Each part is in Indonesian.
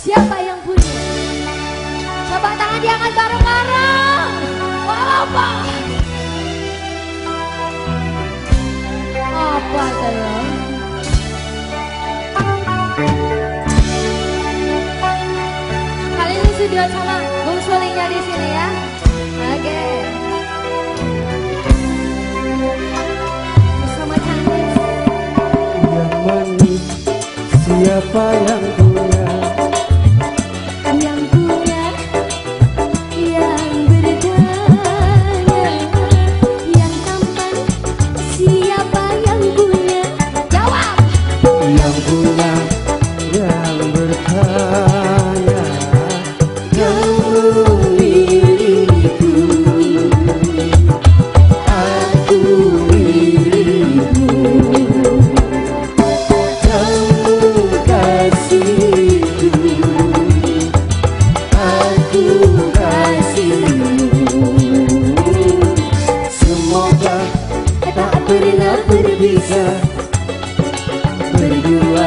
Siapa yang punya? Coba tangan diangkat bareng-bareng. Apa? Apa tuh? Kali ini sudah sama Bung Sulingnya di sini ya. Oke. Bersama Canggih. Yang manis siapa yang punya? Yang punya, yang berdaya, yang tampan. Siapa yang punya? Jawab. Yang punya, yang berkaya, yang memilikiku. Aku milikmu, kamu kasihku. Aku kasihmu. Semoga tak pernah berpisah, berdua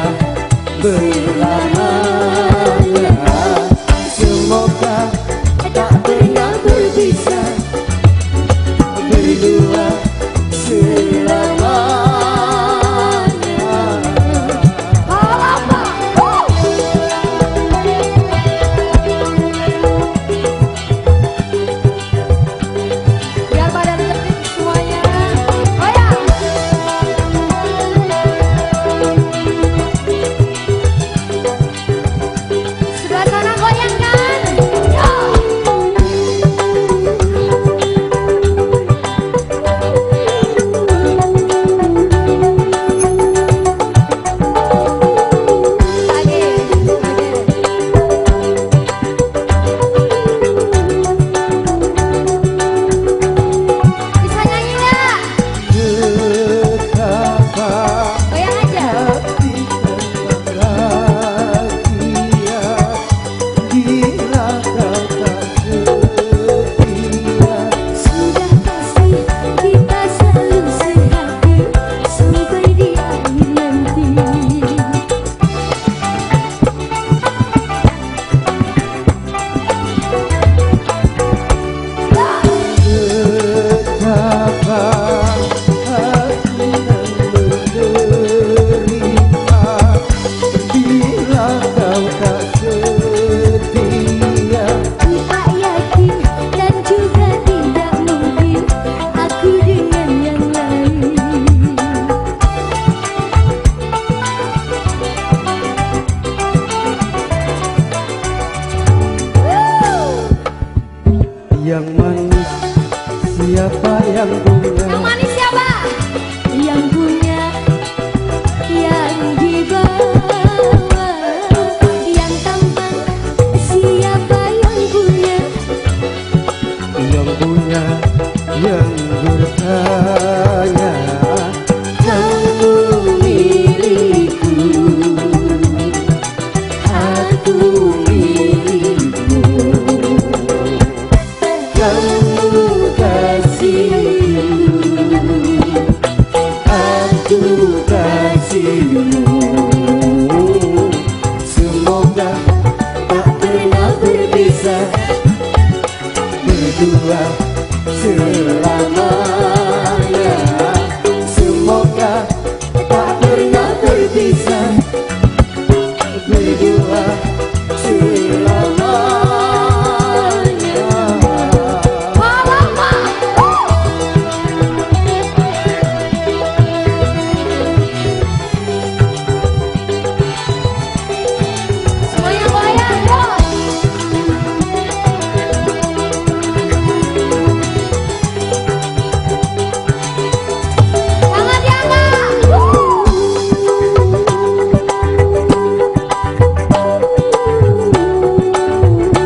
berlamanya. Semoga tak pernah berpisah, berdua selamanya. Biar pada tertib semuanya. Oh ya. Sebelah sana goyangkan. Yo. Lagi. Bisa nyanyi nggak? Betapa Goyang aja. hati bahagia bila kau tak setia. Sudah pasti kita selalu sehati sampai di akhir nanti. Betapa hati yang menderita bila kau tak setia. Tak yakin dan juga tidak mungkin aku dengan yang lain. Yang manis siapa yang punya? Yang manis siapa? Yang punya, yang dibawa, yang tampan. Siapa yang punya? Yang punya, yang berkaya, kamu milikku. Aku milikmu, kamu kasihku. Aku kasihmu. Semoga tak pernah berpisah, berdua selamanya. Semoga tak pernah berpisah, berdua selamanya. Semuanya goyang, bos. Tangan diangkat.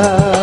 Selamanya